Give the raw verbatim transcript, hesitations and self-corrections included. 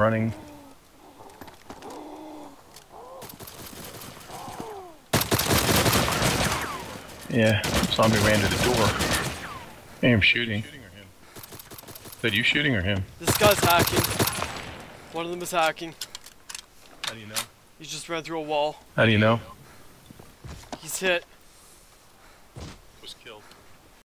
running. Yeah, zombie ran to the door. I am shooting. Is that you shooting or him? This guy's hacking. One of them is hacking. How do you know? He just ran through a wall. How do you know? He's hit.